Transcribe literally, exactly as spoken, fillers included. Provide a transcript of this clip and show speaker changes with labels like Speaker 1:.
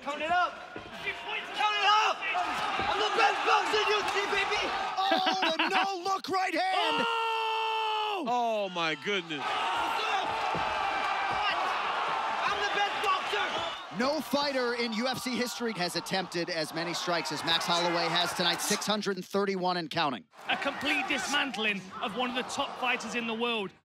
Speaker 1: Count it up! Count it up! I'm the best boxer in U F C, baby!
Speaker 2: Oh, a no-look right hand!
Speaker 3: Oh! Oh, my goodness.
Speaker 1: I'm the best boxer!
Speaker 2: No fighter in U F C history has attempted as many strikes as Max Holloway has tonight, six hundred thirty-one and counting.
Speaker 4: A complete dismantling of one of the top fighters in the world.